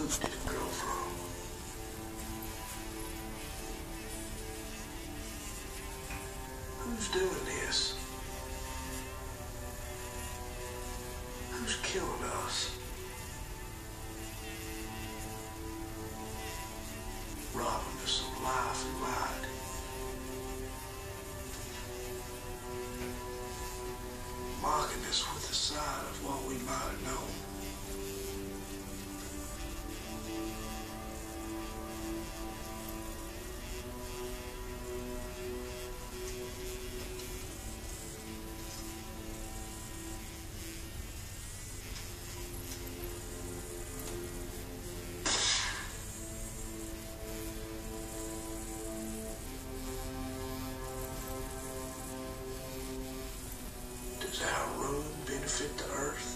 roots did it grow from? Who's doing this? Who's killing us? Robbing us of life and light. Mocking us with the sight of what we might have known. Does our ruin benefit the earth?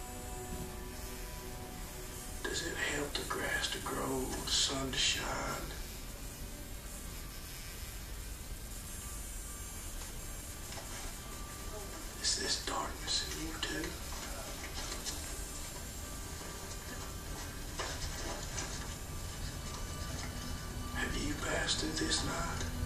Does it help the grass to grow, the sun to shine? Is this darkness in you too? Have you passed through this night?